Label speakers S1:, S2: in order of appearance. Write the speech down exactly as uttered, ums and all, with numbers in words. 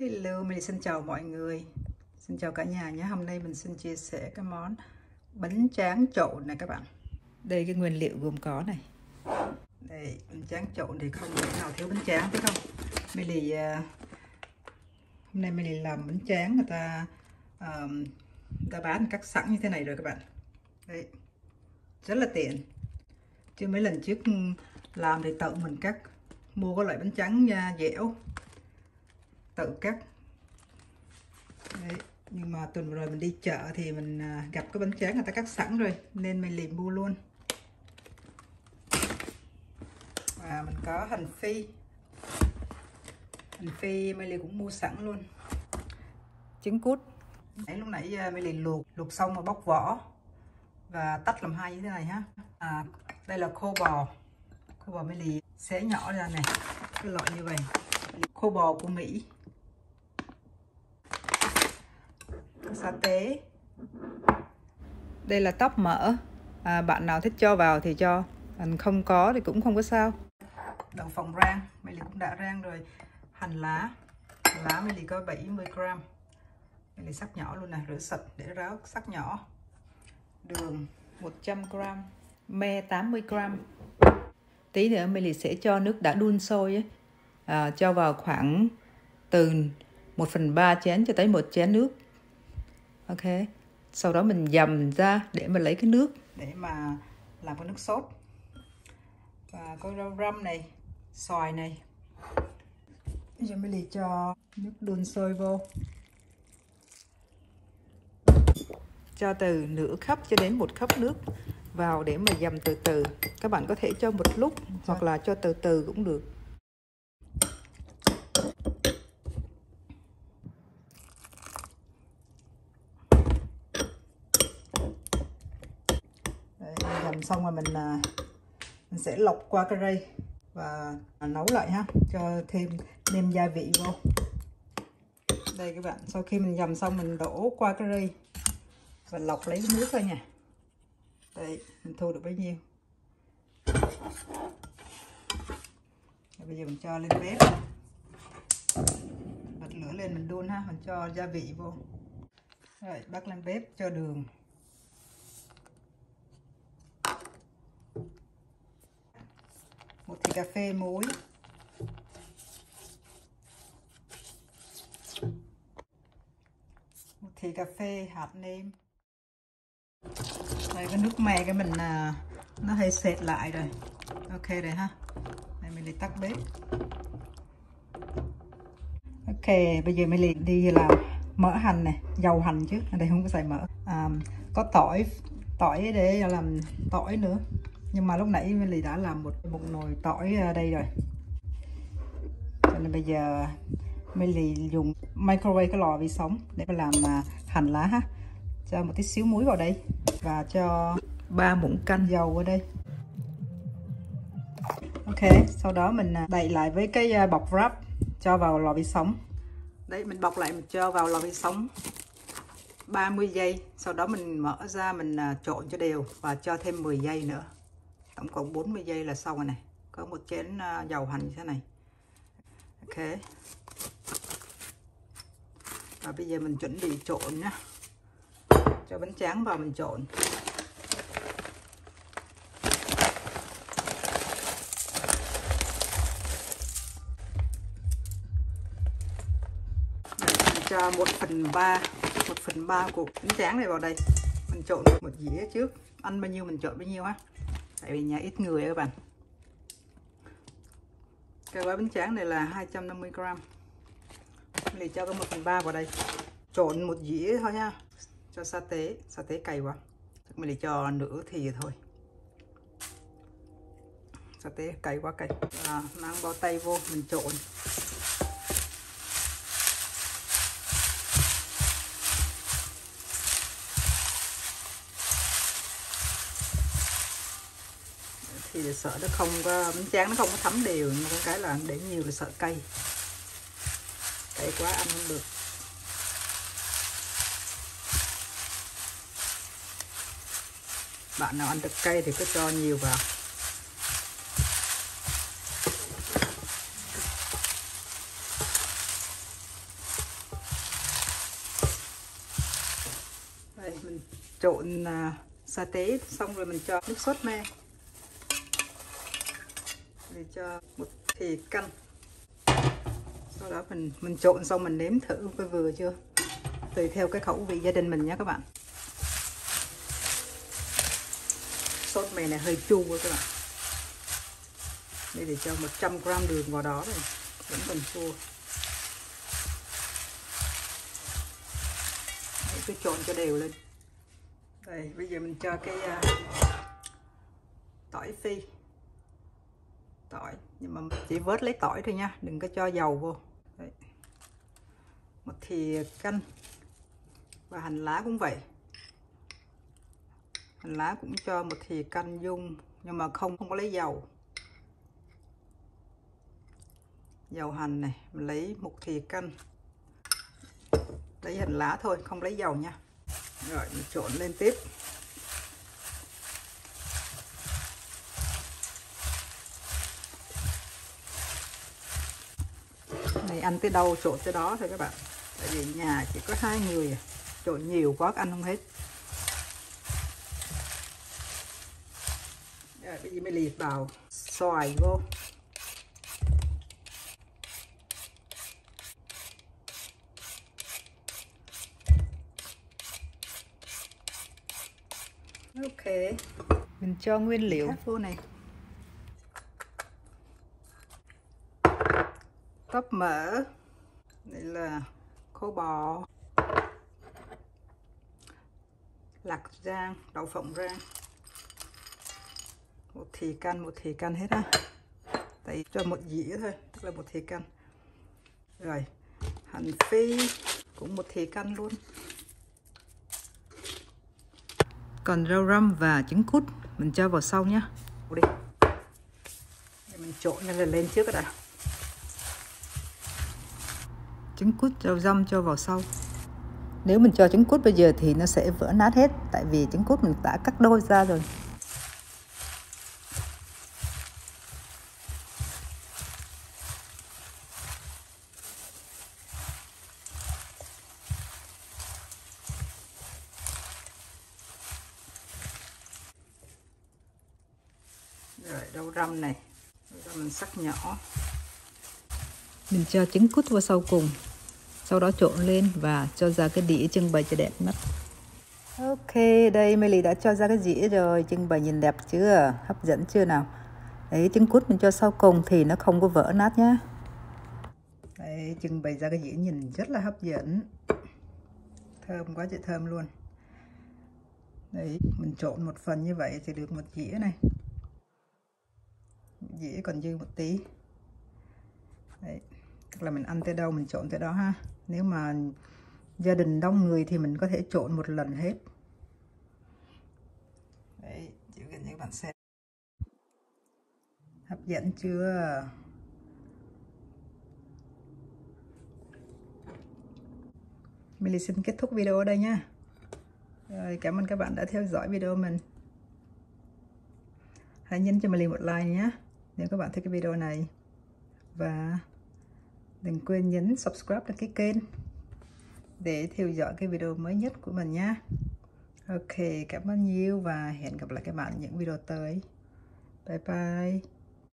S1: Hello, mình xin chào mọi người. Xin chào cả nhà nhé. Hôm nay mình xin chia sẻ cái món bánh tráng trộn này các bạn. Đây cái nguyên liệu gồm có này. Đây, bánh tráng trộn thì không thể nào thiếu bánh tráng thấy không? Mình thì uh, hôm nay mình thì làm bánh tráng người ta uh, người ta bán cắt sẵn như thế này rồi các bạn. Đấy. Rất là tiện. Chứ mấy lần trước làm thì tự mình cắt, mua cái loại bánh tráng dẻo tự cắt. Đấy. Nhưng mà tuần rồi mình đi chợ thì mình gặp cái bánh tráng người ta cắt sẵn rồi nên mình liền mua luôn. Và mình có hành phi, hành phi mình liền cũng mua sẵn luôn. Trứng cút, đấy, lúc nãy mình liền luộc luộc xong mà bóc vỏ và tách làm hai như thế này ha. À, đây là khô bò, khô bò mình liền xé nhỏ ra này, cái loại như vậy, khô bò của Mỹ. Sa tế, đây là tóp mỡ, à, bạn nào thích cho vào thì cho, bạn không có thì cũng không có sao. Đậu phộng rang, mình cũng đã rang rồi. Hành lá, hành lá mình có bảy mươi gram, mình sắc nhỏ luôn này, rửa sạch để ráo sắc nhỏ. Đường một trăm gram, me tám mươi gram. Tí nữa mình sẽ cho nước đã đun sôi ấy, à, cho vào khoảng từ một phần ba chén cho tới một chén nước. Ok, sau đó mình dầm ra để mà lấy cái nước để mà làm cái nước sốt. Và có rau răm này, xoài này. Bây giờ mình cho nước đun sôi vô, cho từ nửa cup cho đến một cup nước vào để mà dầm từ từ. Các bạn có thể cho một lúc hoặc là cho từ từ cũng được. Dầm xong rồi mình mình sẽ lọc qua cái rây và nấu lại ha, cho thêm nêm gia vị vô. Đây các bạn, sau khi mình dầm xong mình đổ qua cái rây và lọc lấy cái nước thôi nha. Đây, mình thu được bấy nhiêu. Rồi bây giờ mình cho lên bếp, bật lửa lên mình đun ha, mình cho gia vị vô. Rồi bắt lên bếp cho đường, một thìa cà phê muối, một thìa cà phê hạt nêm. Đây cái nước me cái mình à, nó hơi sệt lại rồi. Ok rồi ha. Đây mình đi tắt bếp. Ok, bây giờ mình liền đi làm mỡ hành này, dầu hành chứ, ở đây không có xài mỡ. À, có tỏi, tỏi để làm tỏi nữa. Nhưng mà lúc nãy mình liền đã làm một một nồi tỏi ở đây rồi. Cho nên bây giờ mình liền dùng microwave cái lò vi sóng để mà làm hành lá ha. Cho một tí xíu muối vào đây và cho ba muỗng canh dầu vào đây. Ok, sau đó mình đậy lại với cái bọc wrap, cho vào lò vi sóng. Đấy, mình bọc lại, mình cho vào lò vi sóng ba mươi giây. Sau đó mình mở ra, mình trộn cho đều và cho thêm mười giây nữa. Tổng cộng bốn mươi giây là xong rồi này. Có một chén dầu hành như thế này. Ok. Và bây giờ mình chuẩn bị trộn nhá. Cho bánh tráng vào mình trộn. Đây, mình cho một phần ba, một phần ba của bánh tráng này vào đây. Mình trộn một dĩa trước. Ăn bao nhiêu mình trộn bấy nhiêu ha. Tại vì nhà ít người các bạn. Cái gói bánh tráng này là hai trăm năm mươi gram. Mình cho có một phần ba vào đây. Trộn một dĩa thôi nha. Cho sa tế, sa tế cay quá. Mình để cho nửa thìa thôi. Sa tế cay quá cay. À, mang bao tay vô mình trộn. Thì sợ nó không có, bánh tráng nó không có thấm đều, nhưng có cái là để nhiều là sợ cay. Cay quá ăn không được. Bạn nào ăn được cay thì cứ cho nhiều vào. mình trộn uh, sa tế xong rồi mình cho nước sốt me để cho một thìa canh. Sau đó mình mình trộn xong mình nếm thử coi vừa chưa, tùy theo cái khẩu vị gia đình mình nhé các bạn. Sốt mè này hơi chua các bạn. Đây để cho một trăm gram đường vào đó rồi, vẫn còn chua. Đấy, cứ trộn cho đều lên. Đây, bây giờ mình cho cái uh, tỏi phi. Tỏi, nhưng mà chỉ vớt lấy tỏi thôi nha, đừng có cho dầu vô. Đấy. Một thìa canh. Và hành lá cũng vậy. Hành lá cũng cho một thìa canh dung, nhưng mà không không có lấy dầu. Dầu hành này, mình lấy một thìa canh. Lấy hành lá thôi, không lấy dầu nha. Rồi mình trộn lên tiếp. Này ăn tới đâu trộn tới đó thôi các bạn. Tại vì nhà chỉ có hai người, trộn nhiều quá ăn không hết. Rồi bây giờ mới liệt vào xoài vô. Ok, mình cho nguyên liệu vô này. Tóp mỡ, đây là khô bò, lạc rang, đậu phộng rang, một thìa canh, một thìa canh hết á. Tại cho một dĩa thôi, tức là một thìa canh. Rồi hành phi cũng một thìa canh luôn. Còn rau răm và trứng cút mình cho vào sau nhé. Đi. Để mình trộn nó lên trước đã. Trứng cút rau răm cho vào sau. Nếu mình cho trứng cút bây giờ thì nó sẽ vỡ nát hết, tại vì trứng cút mình đã cắt đôi ra rồi. Rồi rau răm này, rau răm mình sắc nhỏ. Mình cho trứng cút vào sau cùng, sau đó trộn lên và cho ra cái đĩa trưng bày cho đẹp mắt. Ok, đây Milly đã cho ra cái dĩa rồi, trưng bày nhìn đẹp chưa, hấp dẫn chưa nào. Đấy, trứng cút mình cho sau cùng thì nó không có vỡ nát nhá. Đấy, trưng bày ra cái dĩa nhìn rất là hấp dẫn, thơm quá trời thơm luôn. Đấy, mình trộn một phần như vậy thì được một dĩa này, dĩa còn dư một tí. Đấy, tức là mình ăn tới đâu mình trộn tới đó ha. Nếu mà gia đình đông người thì mình có thể trộn một lần hết. Đấy, chỉ cần các bạn xem. Hấp dẫn chưa? Milly xin kết thúc video ở đây nha. Rồi, cảm ơn các bạn đã theo dõi video mình. Hãy nhấn cho Milly một like nhé nếu các bạn thích cái video này. Và đừng quên nhấn subscribe đăng ký kênh để theo dõi cái video mới nhất của mình nhé. Ok, cảm ơn nhiều và hẹn gặp lại các bạn những video tới. Bye bye.